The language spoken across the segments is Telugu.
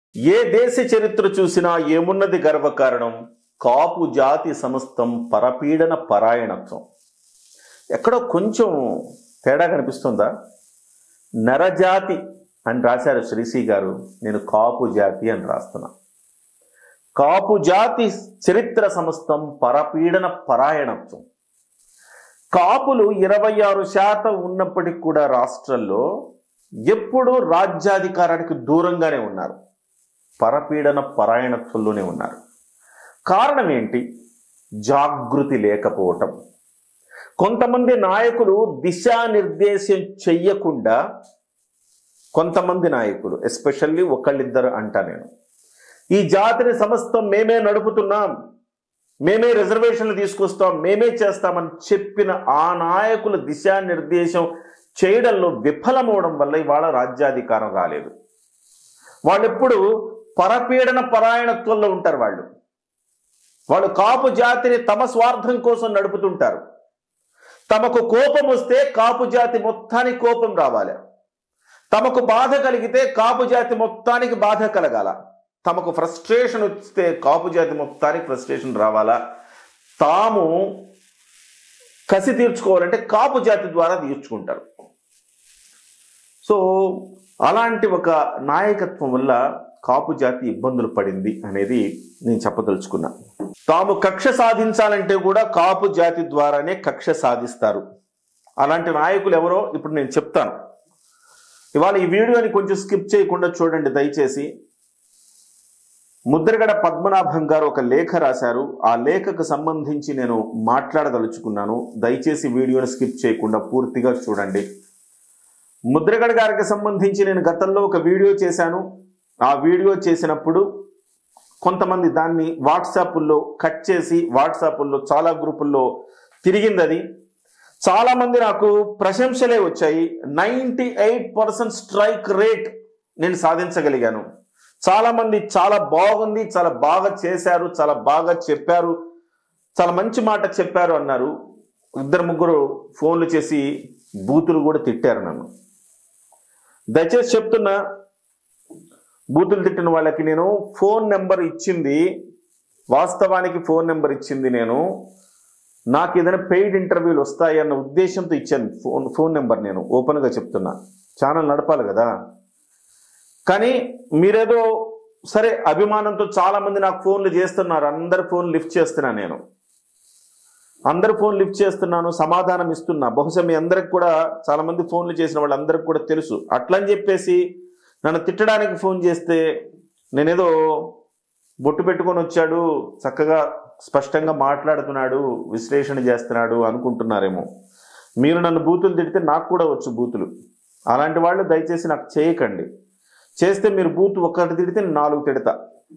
ఏ దేశ చరిత్ర చూసినా ఏమున్నది గర్వకారణం, కాపు జాతి సమస్తం పరపీడన పరాయణత్వం. ఎక్కడో కొంచెం తేడా కనిపిస్తుందా? నరజాతి అని రాశారు శ్రీశ్రీ గారు, నేను కాపు జాతి అని రాస్తున్నా. కాపు జాతి చరిత్ర సమస్తం పరపీడన పరాయణత్వం. కాపులు 26% ఉన్నప్పటికీ కూడా రాష్ట్రంలో ఎప్పుడూ రాజ్యాధికారానికి దూరంగానే ఉన్నారు, పరపీడన పరాయణత్వంలోనే ఉన్నారు. కారణం ఏంటి? జాగృతి లేకపోవటం. కొంతమంది నాయకులు దిశానిర్దేశం చెయ్యకుండా, కొంతమంది నాయకులు ఎస్పెషల్లీ ఒకళ్ళిద్దరు అంటా నేను, ఈ జాతిని సమస్తం మేమే నడుపుతున్నాం, మేమే రిజర్వేషన్లు తీసుకొస్తాం, మేమే చేస్తామని చెప్పిన ఆ నాయకులు దిశానిర్దేశం చేయడంలో విఫలమవడం వల్ల ఇవాళ రాజ్యాధికారం రాలేదు. వాళ్ళెప్పుడు పరపీడన పరాయణత్వంలో ఉంటారు. వాళ్ళు కాపు జాతిని తమ స్వార్థం కోసం నడుపుతుంటారు. తమకు కోపం వస్తే కాపు జాతి మొత్తానికి కోపం రావాలి, తమకు బాధ కలిగితే కాపు జాతి మొత్తానికి బాధ కలగాల, తమకు ఫ్రస్ట్రేషన్ వస్తే కాపు జాతి మొత్తానికి ఫ్రస్ట్రేషన్ రావాలా, తాము కసి తీర్చుకోవాలంటే కాపు జాతి ద్వారా తీర్చుకుంటారు. సో అలాంటి ఒక నాయకత్వం వల్ల కాపు జాతి ఇబ్బందులు పడింది అనేది నేను చెప్పదలుచుకున్నా. తాము కక్ష సాధించాలంటే కూడా కాపు జాతి ద్వారానే కక్ష సాధిస్తారు. అలాంటి నాయకులు ఎవరో ఇప్పుడు నేను చెప్తాను. ఇవాళ ఈ వీడియోని కొంచెం స్కిప్ చేయకుండా చూడండి దయచేసి. ముద్రగడ పద్మనాభం గారు ఒక లేఖ రాశారు. ఆ లేఖకు సంబంధించి నేను మాట్లాడదలుచుకున్నాను. దయచేసి వీడియోని స్కిప్ చేయకుండా పూర్తిగా చూడండి. ముద్రగడ గారికి సంబంధించి నేను గతంలో ఒక వీడియో చేశాను. ఆ వీడియో చేసినప్పుడు కొంతమంది దాన్ని వాట్సాప్లో కట్ చేసి వాట్సాప్లో చాలా గ్రూపుల్లో తిరిగింది. అది చాలామంది నాకు ప్రశంసలే వచ్చాయి. 98% స్ట్రైక్ రేట్ నేను సాధించగలిగాను. చాలామంది చాలా బాగుంది, చాలా బాగా చేశారు, చాలా బాగా చెప్పారు, చాలా మంచి మాట చెప్పారు అన్నారు. 2-3 ఫోన్లు చేసి బూతులు కూడా తిట్టారు నన్ను. దయచేసి చెప్తున్నా, బూతులు తిట్టిన వాళ్ళకి నేను ఫోన్ నెంబర్ ఇచ్చింది, వాస్తవానికి ఫోన్ నెంబర్ ఇచ్చింది నేను నాకు ఏదైనా పెయిడ్ ఇంటర్వ్యూలు వస్తాయి అన్న ఉద్దేశంతో ఇచ్చాను ఫోన్ నెంబర్. నేను ఓపెన్గా చెప్తున్నా, ఛానల్ నడపాలి కదా. కానీ మీరేదో సరే అభిమానంతో చాలామంది నాకు ఫోన్లు చేస్తున్నారు. అందరి ఫోన్ లిఫ్ట్ చేస్తున్నా, నేను అందరి ఫోన్ లిఫ్ట్ చేస్తున్నాను, సమాధానం ఇస్తున్నా. బహుశా మీ అందరికి కూడా చాలామంది ఫోన్లు చేసిన వాళ్ళందరికీ కూడా తెలుసు. అట్లని చెప్పేసి నన్ను తిట్టడానికి ఫోన్ చేస్తే నేనేదో బొట్టు పెట్టుకొని వచ్చాడు, చక్కగా స్పష్టంగా మాట్లాడుతున్నాడు, విశ్లేషణ చేస్తున్నాడు అనుకుంటున్నారేమో. మీరు నన్ను బూతులు తిడితే నాకు కూడా వచ్చు బూతులు. అలాంటి వాళ్ళు దయచేసి నాకు చేయకండి. చేస్తే మీరు బూత్ ఒక్కటి తిడితే నేను 4 తిడతా.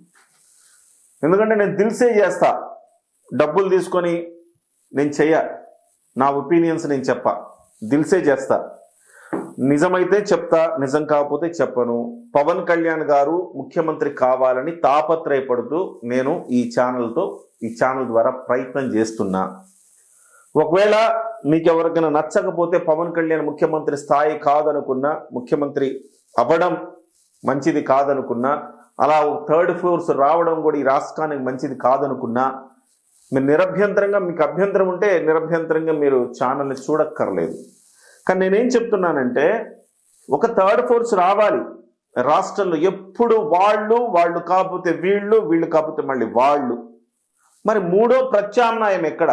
ఎందుకంటే నేను దిల్సే చేస్తా, డబ్బులు తీసుకొని నేను చెయ్య, నా ఒపీనియన్స్ నేను చెప్పా, దిల్సే చేస్తా. నిజమైతే చెప్తా, నిజం కాకపోతే చెప్పను. పవన్ కళ్యాణ్ గారు ముఖ్యమంత్రి కావాలని తాపత్రయపడుతూ నేను ఈ ఛానల్ ద్వారా ప్రయత్నం చేస్తున్నా. ఒకవేళ మీకు ఎవరికైనా నచ్చకపోతే, పవన్ కళ్యాణ్ ముఖ్యమంత్రి స్థాయి కాదనుకున్నా, ముఖ్యమంత్రి అవ్వడం మంచిది కాదనుకున్నా, అలా 3rd ఫ్లోర్స్ రావడం కూడా ఈ రాష్ట్రానికి మంచిది కాదనుకున్నా, మీరు నిరభ్యంతరంగా, మీకు అభ్యంతరం ఉంటే నిరభ్యంతరంగా మీరు ఛానల్ని చూడక్కర్లేదు. కానీ నేనేం చెప్తున్నానంటే, ఒక 3rd ఫ్లోర్స్ రావాలి రాష్ట్రంలో. ఎప్పుడు వాళ్ళు కాకపోతే వీళ్ళు కాకపోతే మళ్ళీ వాళ్ళు. మరి 3వ ప్రత్యామ్నాయం ఎక్కడ?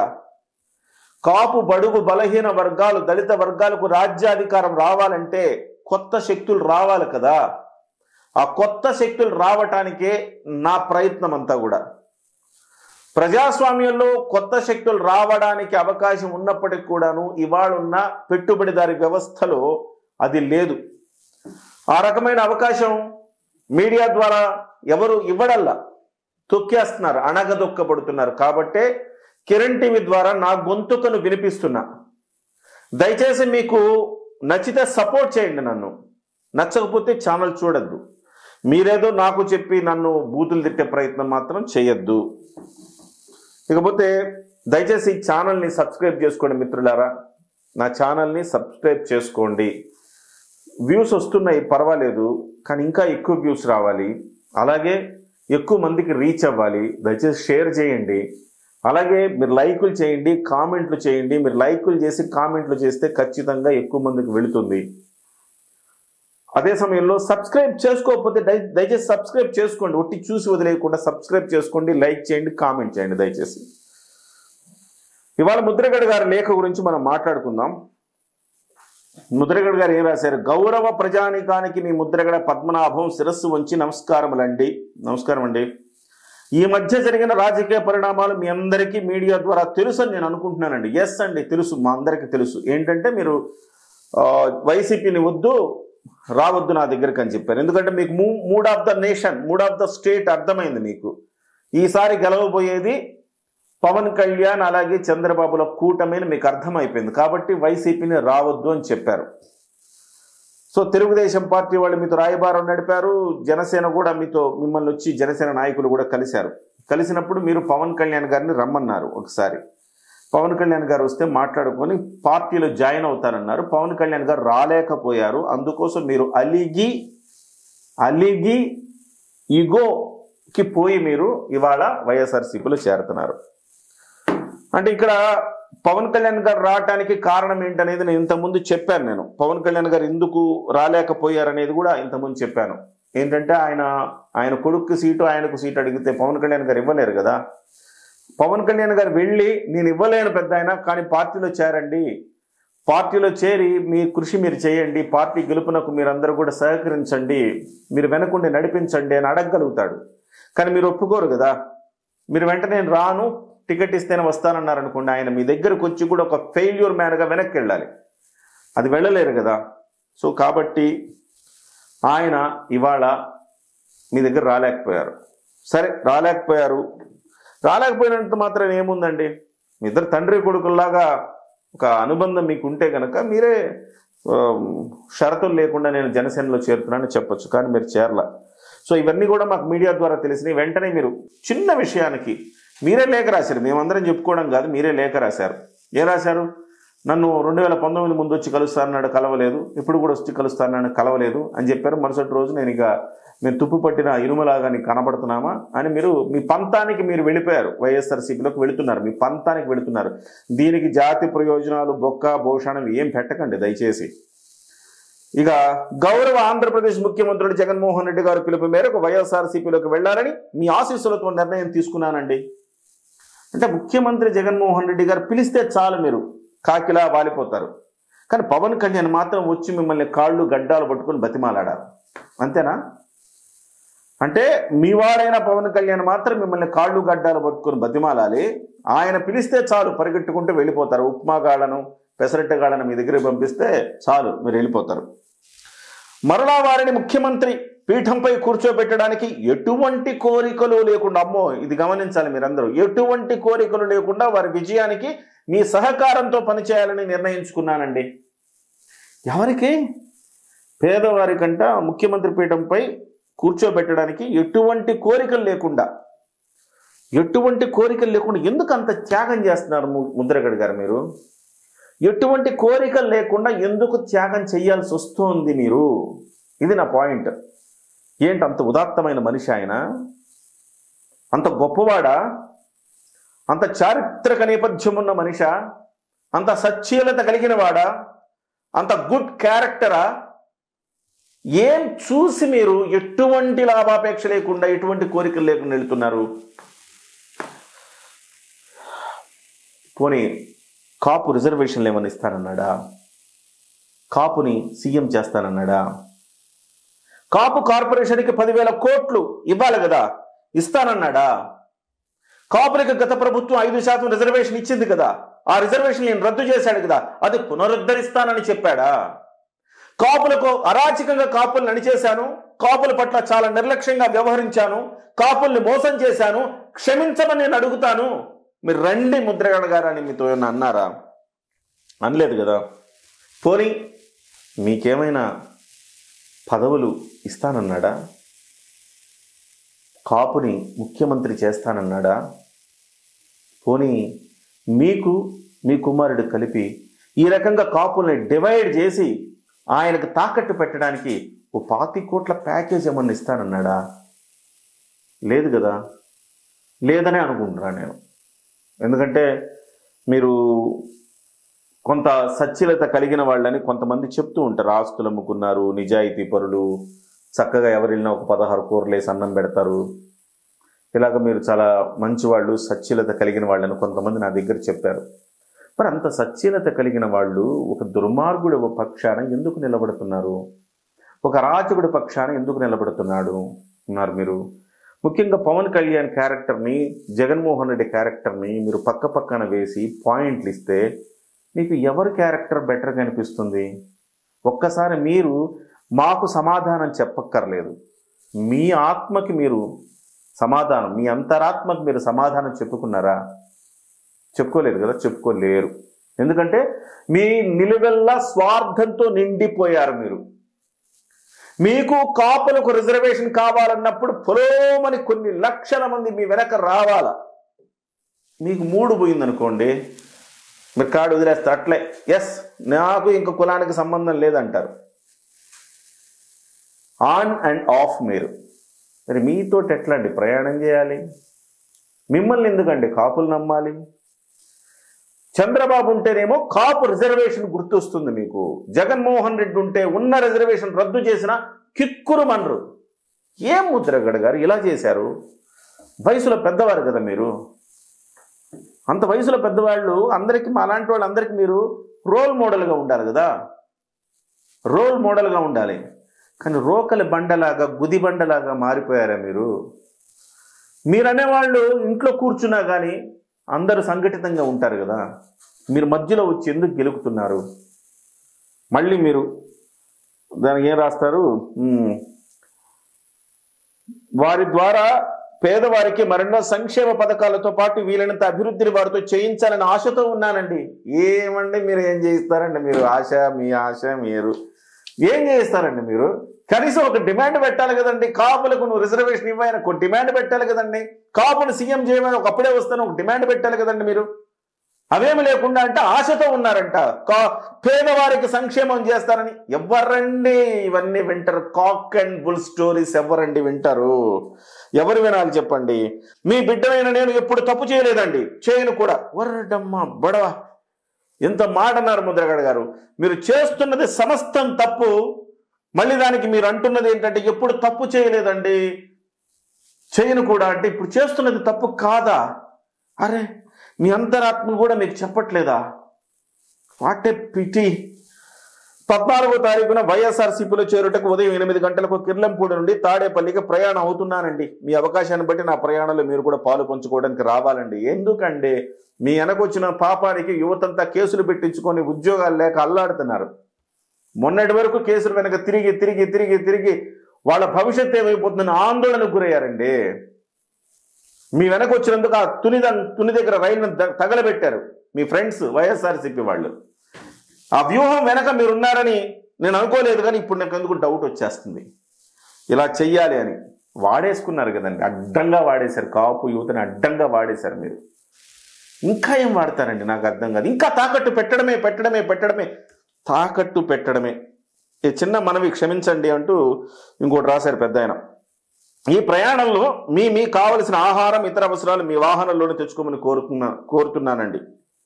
కాపు బడుగు బలహీన వర్గాలు, దళిత వర్గాలకు రాజ్యాధికారం రావాలంటే కొత్త శక్తులు రావాలి కదా. ఆ కొత్త శక్తులు రావటానికే నా ప్రయత్నం అంతా కూడా. ప్రజాస్వామ్యంలో కొత్త శక్తులు రావడానికి అవకాశం ఉన్నప్పటికీ కూడాను ఇవాళ ఉన్న పెట్టుబడిదారి వ్యవస్థలో అది లేదు. ఆ రకమైన అవకాశం మీడియా ద్వారా ఎవరు ఇవ్వడల్లా, తొక్కేస్తున్నారు, అణగదొక్కబడుతున్నారు. కాబట్టే కిరణ్ టీవీ ద్వారా నా గొంతుకను వినిపిస్తున్నా. దయచేసి మీకు నచ్చితే సపోర్ట్ చేయండి, నన్ను నచ్చకపోతే ఛానల్ చూడద్దు. మీరేదో నాకు చెప్పి నన్ను బూతులు తిట్టే ప్రయత్నం మాత్రం చేయొద్దు. ఇకపోతే దయచేసి ఈ ఛానల్ని సబ్స్క్రైబ్ చేసుకోండి మిత్రులారా. నా ఛానల్ని సబ్స్క్రైబ్ చేసుకోండి. వ్యూస్ వస్తున్నాయి, పర్వాలేదు, కానీ ఇంకా ఎక్కువ వ్యూస్ రావాలి. అలాగే ఎక్కువ మందికి రీచ్ అవ్వాలి. దయచేసి షేర్ చేయండి. అలాగే మీరు లైకులు చేయండి, కామెంట్లు చేయండి. మీరు లైకులు చేసి కామెంట్లు చేస్తే ఖచ్చితంగా ఎక్కువ మందికి వెళుతుంది. అదే సమయంలో సబ్స్క్రైబ్ చేసుకోకపోతే దయచేసి సబ్స్క్రైబ్ చేసుకోండి. ఒట్టి చూసి వదిలేయకుండా సబ్స్క్రైబ్ చేసుకోండి, లైక్ చేయండి, కామెంట్ చేయండి దయచేసి. ఇవాళ ముద్రగడ గారి లేఖ గురించి మనం మాట్లాడుకుందాం. ముద్రగడ గారు ఏం రాశారు? గౌరవ ప్రజానికానికి మీ ముద్రగడ పద్మనాభం శిరస్సు వంచి నమస్కారములండి. నమస్కారం అండి. ఈ మధ్య జరిగిన రాజకీయ పరిణామాలు మీ అందరికీ మీడియా ద్వారా తెలుసు అని నేను అనుకుంటున్నానండి. ఎస్ అండి, తెలుసు, మా అందరికీ తెలుసు. ఏంటంటే మీరు వైసీపీని వద్దు, రావద్దు నా దగ్గరికి అని చెప్పారు. ఎందుకంటే మీకు mood of the nation, mood of the state అర్థమైంది. మీకు ఈసారి గెలవబోయేది పవన్ కళ్యాణ్ అలాగే చంద్రబాబుల కూటమిని మీకు అర్థమైపోయింది. కాబట్టి వైసీపీని రావద్దు అని చెప్పారు. సో తెలుగుదేశం పార్టీ వాళ్ళు మీతో రాయబారం నడిపారు. జనసేన కూడా మిమ్మల్ని వచ్చి జనసేన నాయకులు కూడా కలిసినప్పుడు మీరు పవన్ కళ్యాణ్ గారిని రమ్మన్నారు. ఒకసారి పవన్ కళ్యాణ్ గారు వస్తే మాట్లాడుకొని పార్టీలో జాయిన్ అవుతారన్నారు. పవన్ కళ్యాణ్ గారు రాలేకపోయారు. అందుకోసం మీరు అలిగి ఈగోకి పోయి మీరు ఇవాళ వైఎస్ఆర్సీపీలో చేరుతున్నారు. అంటే ఇక్కడ పవన్ కళ్యాణ్ గారు రావటానికి కారణం ఏంటనేది నేను ఇంతకుముందు చెప్పాను. నేను పవన్ కళ్యాణ్ గారు ఎందుకు రాలేకపోయారనేది కూడా ఇంతకుముందు చెప్పాను. ఏంటంటే ఆయన కొడుకు సీటు, ఆయనకు సీటు అడిగితే పవన్ కళ్యాణ్ గారు ఇవ్వలేరు కదా. పవన్ కళ్యాణ్ గారు వెళ్ళి నేను ఇవ్వలేను పెద్ద ఆయన, కానీ పార్టీలో చేరండి, పార్టీలో చేరి మీ కృషి మీరు చేయండి, పార్టీ గెలుపునకు మీరందరూ కూడా సహకరించండి, మీరు వెనకుండి నడిపించండి అని అడగగలుగుతాడు. కానీ మీరు ఒప్పుకోరు కదా. మీరు వెంటనే నేను రాను, టికెట్ ఇస్తేనే వస్తానన్నారు అనుకోండి, ఆయన మీ దగ్గరకు వచ్చి కూడా ఒక ఫెయిల్యూర్ మ్యాన్గా వెనక్కి వెళ్ళాలి. అది వెళ్ళలేరు కదా. సో కాబట్టి ఆయన ఇవాళ మీ దగ్గర రాలేకపోయారు. సరే, రాలేకపోయినంత మాత్రం ఏముందండి, మీ ఇద్దరు తండ్రి కొడుకుల్లాగా ఒక అనుబంధం మీకు ఉంటే కనుక మీరే షరతులు లేకుండా నేను జనసేనలో చేరుతున్నానని చెప్పొచ్చు. కానీ మీరు చేరల. సో ఇవన్నీ కూడా మాకు మీడియా ద్వారా తెలిసినాయి. వెంటనే మీరు చిన్న విషయానికి మీరే లేఖ రాశారు. మేమందరం చెప్పుకోవడం కాదు, మీరే లేఖ రాశారు. ఏం రాశారు? నన్ను 2019 ముందు వచ్చి కలుస్తానన్నాడు, కలవలేదు. ఇప్పుడు కూడా వచ్చి కలుస్తానన్నాడు, కలవలేదు అని చెప్పారు. మరుసటి రోజు మేము తుప్పు పట్టిన ఇనుమలాగా నీకు కనబడుతున్నామా అని మీరు మీ పంతానికి మీరు వెళ్ళిపోయారు. వైఎస్ఆర్సీపీలోకి వెళుతున్నారు, మీ పంతానికి వెళుతున్నారు. దీనికి జాతి ప్రయోజనాలు బొక్క భూషణం ఏం పెట్టకండి దయచేసి. ఇక గౌరవ ఆంధ్రప్రదేశ్ ముఖ్యమంత్రుడు జగన్మోహన్ రెడ్డి గారు పిలుపు మేరకు వైఎస్ఆర్సీపీలోకి వెళ్లాలని మీ ఆశీస్సులతో నిర్ణయం తీసుకున్నానండి. అంటే ముఖ్యమంత్రి జగన్మోహన్ రెడ్డి గారు పిలిస్తే చాలు మీరు కాకిలా వాలిపోతారు. కానీ పవన్ కళ్యాణ్ మాత్రం వచ్చి మిమ్మల్ని కాళ్ళు గడ్డాలు పట్టుకొని బతిమాలాడారు. అంతేనా? అంటే మీ వాడైన పవన్ కళ్యాణ్ మాత్రం మిమ్మల్ని కాళ్ళు గడ్డాలు పట్టుకొని బతిమాలాలి. ఆయన పిలిస్తే చాలు పరిగెట్టుకుంటూ వెళ్ళిపోతారు. ఉప్మాగాళ్ళను పెసరట్టగాళ్ళను మీ దగ్గరికి పంపిస్తే చాలు మీరు వెళ్ళిపోతారు. మరలా వారిని ముఖ్యమంత్రి పీఠంపై కూర్చోబెట్టడానికి ఎటువంటి కోరికలు లేకుండా, అమ్మో ఇది గమనించాలి మీరందరూ, ఎటువంటి కోరికలు లేకుండా వారి విజయానికి మీ సహకారంతో పనిచేయాలని నిర్ణయించుకున్నానండి. ఎవరికి? పేదవారికంట ముఖ్యమంత్రి పీఠంపై కూర్చోబెట్టడానికి ఎటువంటి కోరికలు లేకుండా ఎందుకు అంత త్యాగం చేస్తున్నారు ముద్రగడ గారు? మీరు ఎటువంటి కోరికలు లేకుండా ఎందుకు త్యాగం చేయాల్సి వస్తుంది మీరు? ఇది నా పాయింట్. ఏంటి అంత ఉదాత్తమైన మనిషి ఆయన? అంత గొప్పవాడా? అంత చారిత్రక నేపథ్యం ఉన్న మనిషా? అంత సచ్చీలత కలిగిన వాడా? అంత గుడ్ క్యారెక్టరా? ఏం చూసి మీరు ఎటువంటి లాభాపేక్ష లేకుండా ఎటువంటి కోరికలు లేకుండా వెళ్తున్నారు? పోనీ కాపు రిజర్వేషన్లు ఏమన్నా ఇస్తానన్నాడా? కాపుని సీఎం చేస్తానన్నాడా? కాపు కార్పొరేషన్కి 10,000 కోట్లు ఇవ్వాలి కదా, ఇస్తానన్నాడా? కాపులకు గత ప్రభుత్వం 5% రిజర్వేషన్ ఇచ్చింది కదా, ఆ రిజర్వేషన్ నేను రద్దు చేశాడు కదా, అది పునరుద్ధరిస్తానని చెప్పాడా? కాపులకు అరాచకంగా కాపుల్ని అణిచేశాను, కాపుల పట్ల చాలా నిర్లక్ష్యంగా వ్యవహరించాను, కాపుల్ని మోసం చేశాను, క్షమించమని నేను అడుగుతాను, మీరు రండి ముద్రగడ గారు అని మీతో ఏమన్నా అన్నారా? అనలేదు కదా. పోనీ మీకేమైనా పదవులు ఇస్తానన్నాడా? కాపుని ముఖ్యమంత్రి చేస్తానన్నాడా? పోనీ మీకు మీ కుమారుడు కలిపి ఈ రకంగా కాపుల్ని డివైడ్ చేసి ఆయనకు తాకట్టు పెట్టడానికి ఓ 25 కోట్ల ప్యాకేజ్ ఏమన్నా ఇస్తానన్నాడా? లేదు కదా, లేదనే అనుకుంటున్నాను నేను. ఎందుకంటే మీరు కొంత సచ్ఛీలత కలిగిన వాళ్ళని కొంతమంది చెప్తూ ఉంటారు. ఆస్తులు అమ్ముకున్నారు, నిజాయితీ పరులు, చక్కగా ఎవరిల్లినా ఒక 16 కూరలేసి అన్నం పెడతారు, ఇలాగ మీరు చాలా మంచివాళ్ళు, సచ్ఛీలత కలిగిన వాళ్ళని కొంతమంది నా దగ్గర చెప్పారు. మరి అంత సచ్ఛీలత కలిగిన వాళ్ళు ఒక దుర్మార్గుడి పక్షాన ఎందుకు నిలబడుతున్నారు? ఒక అరాచకుడి పక్షాన ఎందుకు నిలబడుతున్నారు మీరు? ముఖ్యంగా పవన్ కళ్యాణ్ క్యారెక్టర్ని, జగన్మోహన్ రెడ్డి క్యారెక్టర్ని మీరు పక్క పక్కన వేసి పాయింట్లు ఇస్తే మీకు ఎవరి క్యారెక్టర్ బెటర్గా అనిపిస్తుంది? ఒక్కసారి మీరు మాకు సమాధానం చెప్పక్కర్లేదు, మీ ఆత్మకి మీరు సమాధానం, మీ అంతరాత్మకు మీరు సమాధానం చెప్పుకున్నారా? చెప్పుకోలేదు కదా, చెప్పుకోలేరు. ఎందుకంటే మీ నిలువెల్లా స్వార్థంతో నిండిపోయారు మీరు. మీకు కాపులకు రిజర్వేషన్ కావాలన్నప్పుడు పొలోమని కొన్ని లక్షల మంది మీ వెనక రావాలా. మీకు మూడు పోయిందనుకోండి, మీరు కార్డు వదిలేస్తారు అట్లే, ఎస్ నాకు ఇంక కులానికి సంబంధం లేదంటారు. ఆన్ అండ్ ఆఫ్ మీరు. మరి మీతోటి ఎట్లా అండి ప్రయాణం చేయాలి? మిమ్మల్ని ఎందుకండి కాపులు నమ్మాలి? చంద్రబాబు ఉంటేనేమో కాపు రిజర్వేషన్ గుర్తొస్తుంది మీకు. జగన్మోహన్ రెడ్డి ఉంటే ఉన్న రిజర్వేషన్ రద్దు చేసిన కిక్కురు మనరు. ఏం ముద్రగడ గారు ఇలా చేశారు? వయసులో పెద్దవారు కదా మీరు, అంత వయసులో పెద్దవాళ్ళు అందరికీ, మా అలాంటి వాళ్ళందరికీ మీరు రోల్ మోడల్గా ఉండాలి కదా, రోల్ మోడల్గా ఉండాలి. కానీ రోకలి బండలాగా, గుది బండలాగా మారిపోయారా మీరు? మీరనేవాళ్ళు ఇంట్లో కూర్చున్నా కానీ అందరూ సంఘటితంగా ఉంటారు కదా, మీరు మధ్యలో వచ్చి ఎందుకు గెలుపుతున్నారు? మళ్ళీ మీరు దానికి ఏం రాస్తారు? వారి ద్వారా పేదవారికి మరెన్నో సంక్షేమ పథకాలతో పాటు వీలైనంత అభివృద్ధిని వారితో చేయించాలని ఆశతో ఉన్నానండి. ఏమండి మీరు ఏం చేయిస్తారండి? మీరు ఆశ, మీ ఆశ, మీరు ఏం చేయిస్తారండి? మీరు కనీసం ఒక డిమాండ్ పెట్టాలి కదండి. కాపులకు నువ్వు రిజర్వేషన్ ఇవ్వని ఒక డిమాండ్ పెట్టాలి కదండి. కాపును సీఎం చేయమని ఒకప్పుడే వస్తాను ఒక డిమాండ్ పెట్టాలి కదండి. మీరు అవేమి లేకుండా అంటే ఆశతో ఉన్నారంట, పేదవారికి సంక్షేమం చేస్తారని. ఎవరండి ఇవన్నీ వింటారు? కాక్ అండ్ బుల్ స్టోరీస్ ఎవరండి వింటారు? ఎవరు వినాలి చెప్పండి? మీ బిడ్డమైన నేను ఎప్పుడు తప్పు చేయలేదండి, చేయను కూడా. వరడమ్మ బడవ, ఎంత మాట అన్నారు ముద్రగడ గారు. మీరు చేస్తున్నది సమస్తం తప్పు, మళ్ళీ దానికి మీరు అంటున్నది ఏంటంటే ఎప్పుడు తప్పు చేయలేదండి, చేయను కూడా అంటే ఇప్పుడు చేస్తున్నది తప్పు కాదా? అరే మీ అంతరాత్మ కూడా మీకు చెప్పట్లేదా? What a PT. 14వ తారీఖున వైఎస్ఆర్సీపీలో చేరుటకు ఉదయం 8 గంటలకు కిర్లంపూడి నుండి తాడేపల్లికి ప్రయాణం అవుతున్నానండి. మీ అవకాశాన్ని బట్టి నా ప్రయాణంలో మీరు కూడా పాలు పంచుకోవడానికి రావాలండి. ఎందుకంటే మీ వెనకొచ్చిన పాపానికి యువతంతా కేసులు పెట్టించుకొని ఉద్యోగాలు లేక అల్లాడుతున్నారు. మొన్నటి వరకు కేసులు వెనక తిరిగి తిరిగి తిరిగి తిరిగి వాళ్ళ భవిష్యత్తు ఏమైపోతుందని ఆందోళనకు గురయ్యారండి. మీ వెనక వచ్చినందుకు ఆ తుని దగ్గర రైలును తగలబెట్టారు మీ ఫ్రెండ్స్ వైఎస్ఆర్సీపీ వాళ్ళు. ఆ వ్యూహం వెనక మీరున్నారని నేను అనుకోలేదు, కానీ ఇప్పుడు నాకు ఎందుకు డౌట్ వచ్చేస్తుంది. ఇలా చెయ్యాలి అని వాడేసుకున్నారు కదండి, అడ్డంగా వాడేశారు. కాపు యువతని అడ్డంగా వాడేశారు మీరు. ఇంకా ఏం వాడతారండి నాకు అర్థం కాదు. ఇంకా తాకట్టు పెట్టడమే పెట్టడమే పెట్టడమే తాకట్టు పెట్టడమే. ఈ చిన్న మనవి క్షమించండి అంటూ ఇంకోటి రాశారు పెద్ద ఆయన. ఈ ప్రయాణంలో మీ కావలసిన ఆహారం, ఇతర అవసరాలు మీ వాహనంలోనే తెచ్చుకోమని కోరుతున్నానండి.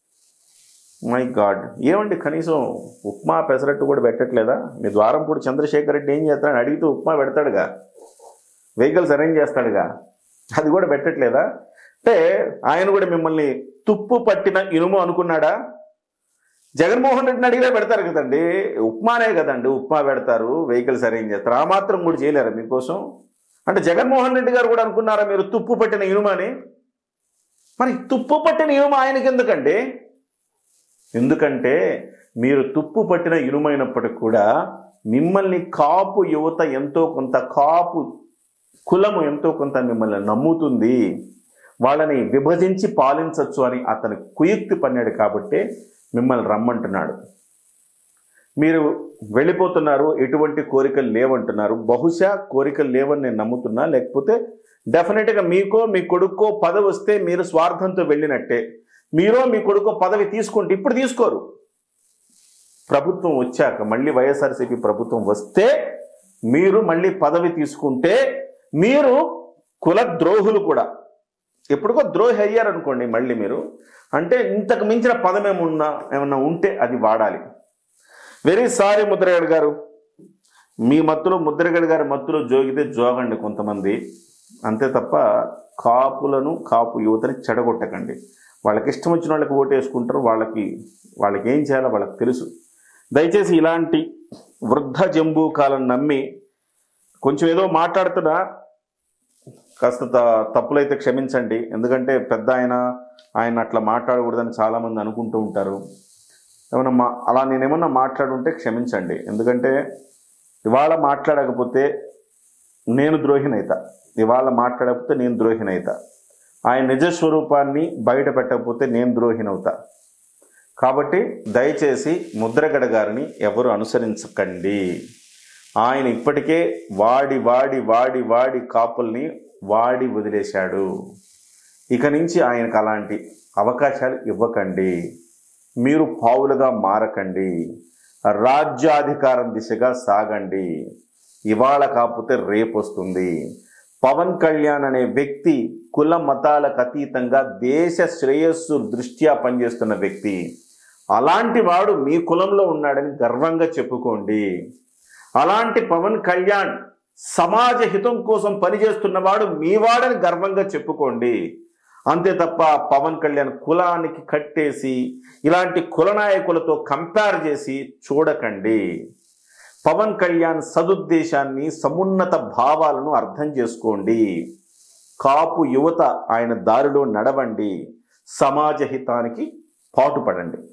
మై గాడ్, ఏమండి కనీసం ఉప్మా పెసరట్టు కూడా పెట్టట్లేదా? మీ ద్వారంపూడి చంద్రశేఖర్ రెడ్డి ఏం చేస్తాడని అడిగితే ఉప్మా పెడతాడుగా, వెహికల్స్ అరేంజ్ చేస్తాడుగా, అది కూడా పెట్టట్లేదా? అంటే ఆయన కూడా మిమ్మల్ని తుప్పు పట్టిన ఇనుము అనుకున్నాడా? జగన్మోహన్ రెడ్డిని అడిగితే పెడతారు కదండి, ఉప్మానే కదండి, ఉప్మా పెడతారు, వెహికల్స్ అరేంజ్ చేస్తారు. ఆ మాత్రం కూడా చేయలేరా మీకోసం? అంటే జగన్మోహన్ రెడ్డి గారు కూడా అనుకున్నారా మీరు తుప్పు పట్టిన ఇనుము అని? మరి తుప్పు పట్టిన ఇనుము ఆయనకి ఎందుకండి? ఎందుకంటే మీరు తుప్పు పట్టిన ఇనుమైనప్పటికి కూడా మిమ్మల్ని కాపు యువత ఎంతో కొంత, కాపు కులము ఎంతో కొంత మిమ్మల్ని నమ్ముతుంది. వాళ్ళని విభజించి పాలించవచ్చు అని అతను కుయుక్తి పన్నాడు కాబట్టి మిమ్మల్ని రమ్మంటున్నాడు. మీరు వెళ్ళిపోతున్నారు, ఎటువంటి కోరికలు లేవంటున్నారు. బహుశా కోరికలు లేవని నేను నమ్ముతున్నా, లేకపోతే డెఫినెట్గా మీకో మీ కొడుకో పదవి వస్తే మీరు స్వార్థంతో వెళ్ళినట్టే. మీరో మీ కొడుకో పదవి తీసుకుంటే, ఇప్పుడు తీసుకోరు, ప్రభుత్వం వచ్చాక మళ్ళీ వైఎస్ఆర్సీపీ ప్రభుత్వం వస్తే మీరు మళ్ళీ పదవి తీసుకుంటే మీరు కుల ద్రోహులు కూడా ఎప్పుడుకో ద్రోహి అయ్యారనుకోండి, మళ్ళీ మీరు అంటే ఇంతకు మించిన పదం ఏమన్నా ఉంటే అది వాడాలి. వెరీ సారీ ముద్రగడ గారు, మీ మత్తులో ముద్రగడ గారి మత్తులో జోగితే జోగండి కొంతమంది, అంతే తప్ప కాపు యువతని చెడగొట్టకండి. వాళ్ళకి ఇష్టం వచ్చిన వాళ్ళకి ఓటు వేసుకుంటారు, వాళ్ళకి ఏం చేయాలో వాళ్ళకి తెలుసు. దయచేసి ఇలాంటి వృద్ధ జంబూకాలను నమ్మి కొంచెం ఏదో మాట్లాడుతున్నా కాస్త తప్పులైతే క్షమించండి. ఎందుకంటే పెద్ద ఆయన అట్లా మాట్లాడకూడదని చాలామంది అనుకుంటూ ఉంటారు. అలా నేనేమన్నా మాట్లాడుంటే క్షమించండి. ఎందుకంటే ఇవాళ మాట్లాడకపోతే నేను ద్రోహినైతా, ఆయన నిజస్వరూపాన్ని బయట పెట్టకపోతే నేను ద్రోహినవుతా. కాబట్టి దయచేసి ముద్రగడ గారిని ఎవరు అనుసరించకండి. ఆయన ఇప్పటికే వాడి కాపుల్ని వాడి వదిలేశాడు. ఇక నుంచి ఆయనకు అలాంటి అవకాశాలు ఇవ్వకండి. మీరు పావులుగా మారకండి. రాజ్యాధికారం దిశగా సాగండి. ఇవాళ కాకపోతే రేపు వస్తుంది. పవన్ కళ్యాణ్ అనే వ్యక్తి కుల మతాలకు అతీతంగా దేశ శ్రేయస్సు దృష్ట్యా పనిచేస్తున్న వ్యక్తి. అలాంటి వాడు మీ కులంలో ఉన్నాడని గర్వంగా చెప్పుకోండి. అలాంటి పవన్ కళ్యాణ్ సమాజ హితం కోసం పనిచేస్తున్నవాడు మీ వాడని గర్వంగా చెప్పుకోండి. అంతే తప్ప పవన్ కళ్యాణ్ కులానికి కట్టేసి ఇలాంటి కుల నాయకులతో కంపేర్ చేసి చూడకండి. పవన్ కళ్యాణ్ సదుద్దేశాన్ని, సమున్నత భావాలను అర్థం చేసుకోండి. కాపు యువత ఆయన దారిలో నడవండి. సమాజ హితానికి పాటుపడండి.